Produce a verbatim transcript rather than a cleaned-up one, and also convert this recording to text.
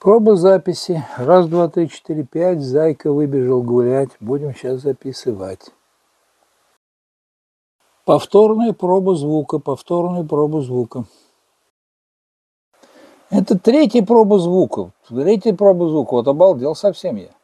Проба записи. Раз, два, три, четыре, пять. Зайка выбежал гулять. Будем сейчас записывать. Повторная проба звука. Повторная проба звука. Это третья проба звука. Третья проба звука. Вот обалдел совсем я.